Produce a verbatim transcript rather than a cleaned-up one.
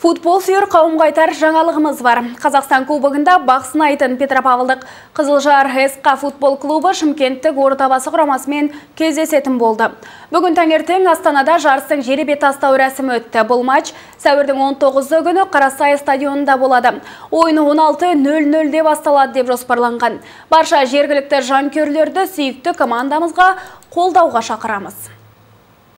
Футбол сүйер қауымға айтар жаңалығымыз бар. Қазақстан кубогында бақ сынайтын Петропавлдық Қызылжар СК футбол клубы Шымкенттік Ордабасы құрамасымен кездесетін болды. Бүгін таңертең Астанада жарыстың жеребе тастау рәсімі өтті. Бұл матч сәуірдің он тоғызы күні Қарасай стадионында болады. Ойын он алты нөл нөлде басталады деп жоспарланған. Барша жергілікті жанкүйерлерді сүйікті командамызға қолдауға шақырамыз.